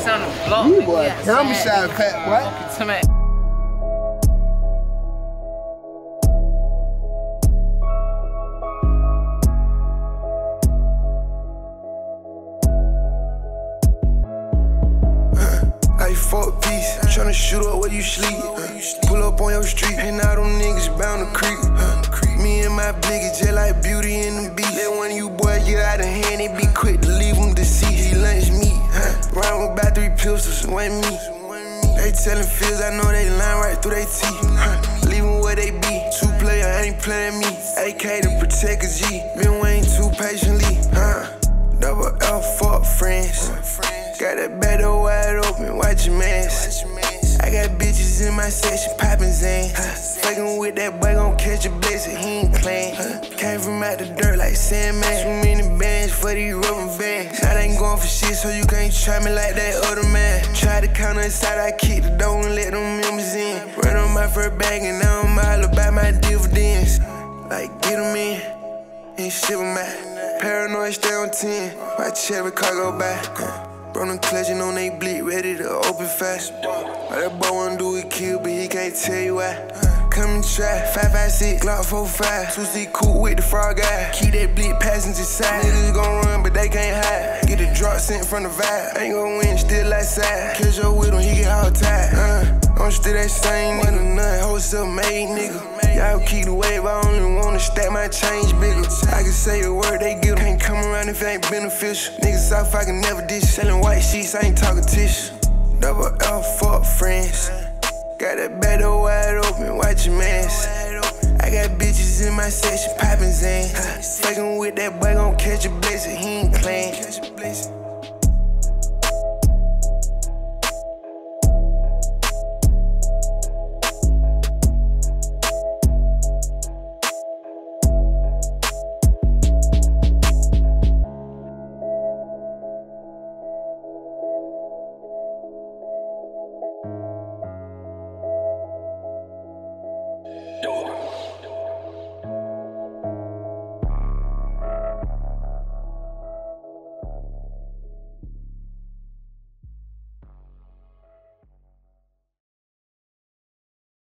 niggas on the block. You boy, homicide fat boy. To me. I fuck peace, tryna shoot up where you sleep. Pull up on your street, and now them niggas bound to creep. Me and my bliggy just like Beauty and the Beast. Let one of you boys get out of hand, they be quick to leave them deceased. He lunch me, round with about 3 pistols, one me. They tellin' fizz, I know they line right through they teeth. Leave them where they be, 2 player ain't playing me. AK to protect a G, been waiting too patiently. Double L, fuck friends. Got that bed wide open, watch your mans. I got bitches in my section, poppin' Zans. Fuckin' with that boy, gon' catch a blessing, he ain't playin'. Came from out the dirt like Sandman. Too many bands for these rubber bands. Now they ain't going for shit, so you can't try me like that other man. Try to counter inside, I kick the door and let them members in. Run on my first bag and now I'm all about my dividends. Like, get them in, and ship them out. Paranoid, stay on 10, watch every car go by. Bro, them clutching on they bleed, ready to open fast. All that boy wanna do is kill, but he can't tell you why. Come and try, 556, Glock 45. 2C cool with the frog guy. Keep that bleed passenger side. Niggas gon' run, but they can't hide. Get a drop sent from the vibe. Ain't gon' win, still outside. Catch your with him, he get all tied. I'm still that same nigga, none wholesale made nigga. Y'all keep the wave, I only wanna stack my change bigger. I can say a word, they give them. Can't come around if it ain't beneficial. Niggas off, I can never dish. Selling white sheets, I ain't talking tissue. Double L, fuck friends. Got that bed wide open, watch your mans. I got bitches in my section, poppin' Zans. Fuckin' with that boy, gon' catch a blessing, he ain't playin'.